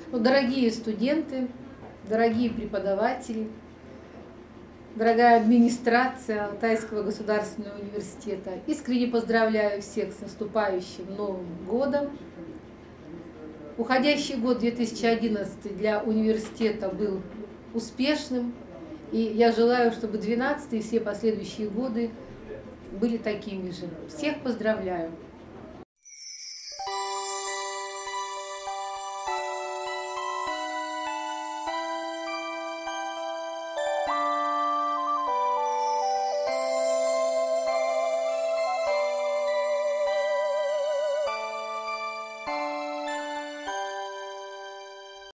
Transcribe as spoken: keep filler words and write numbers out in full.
Ну, дорогие студенты, дорогие преподаватели, дорогая администрация Алтайского государственного университета, искренне поздравляю всех с наступающим Новым годом. Уходящий год две тысячи одиннадцатый для университета был успешным, и я желаю, чтобы двенадцатый и все последующие годы были такими же. Всех поздравляю!